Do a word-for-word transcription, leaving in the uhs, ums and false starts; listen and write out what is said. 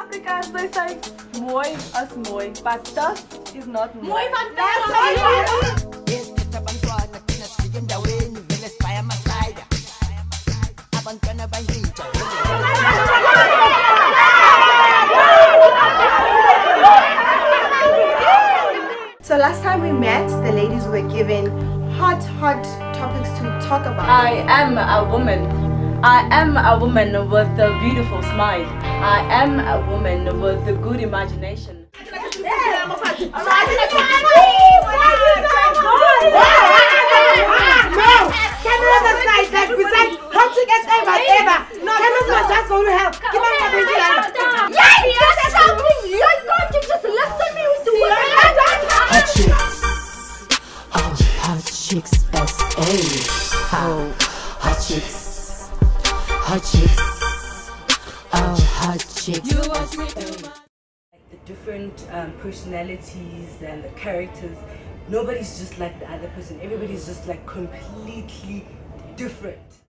Afrikaans they say mooi as mooi, but tough is not mooi. Mooi van So last time we met, the ladies were given hot, hot topics to talk about. I am a woman. I am a woman with a beautiful smile. I am a woman with a good imagination. Chicks S A. Oh, hot chicks. Hot chicks. Oh, hot chicks. Like the different um, personalities and the characters, nobody's just like the other person. Everybody's just like completely different.